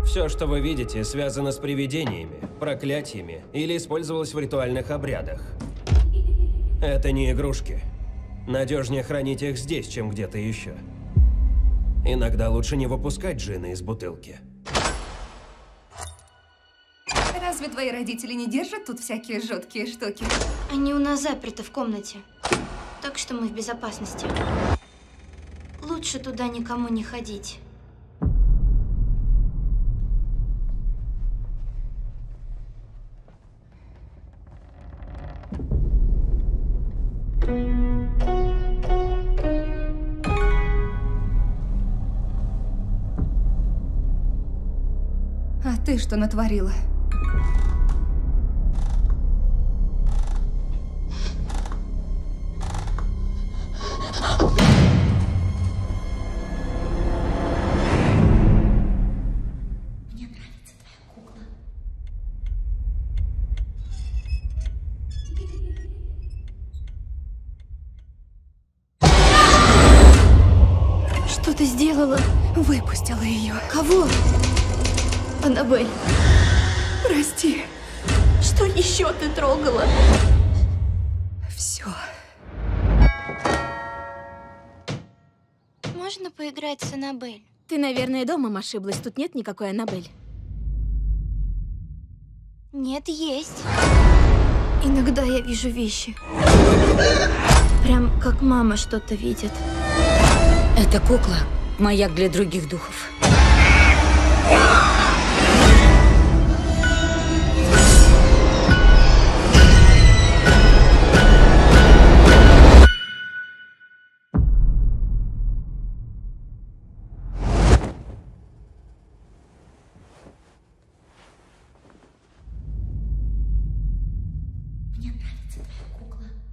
Все, что вы видите, связано с привидениями, проклятиями или использовалось в ритуальных обрядах. Это не игрушки. Надежнее хранить их здесь, чем где-то еще. Иногда лучше не выпускать джина из бутылки. Разве твои родители не держат тут всякие жуткие штуки? Они у нас заперты в комнате, так что мы в безопасности. Лучше туда никому не ходить. А ты что натворила? Мне нравится твоя кукла. Что ты сделала? Выпустила ее. Кого? Аннабель. Прости. Что еще ты трогала? Все. Можно поиграть с Аннабель? Ты, наверное, домом ошиблась. Тут нет никакой Аннабель. Нет, есть. Иногда я вижу вещи. Прям как мама что-то видит. Эта кукла – маяк для других духов. Мне нравится твоя кукла.